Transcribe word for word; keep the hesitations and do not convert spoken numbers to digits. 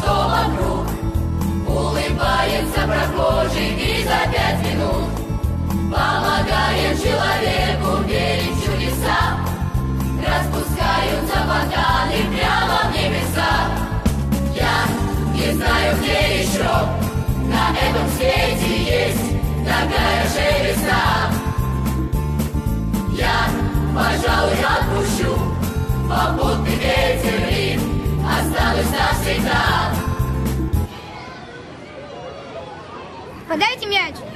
что вокруг. Улыбается прохожий и за пять минут помогает человеку верить в чудеса. Распускаются фонтаны прямо в небеса. Я не знаю, где еще на этом свете есть такая же весна. Я, пожалуй, отпущу попутный ветер и останусь навсегда. Подайте мяч.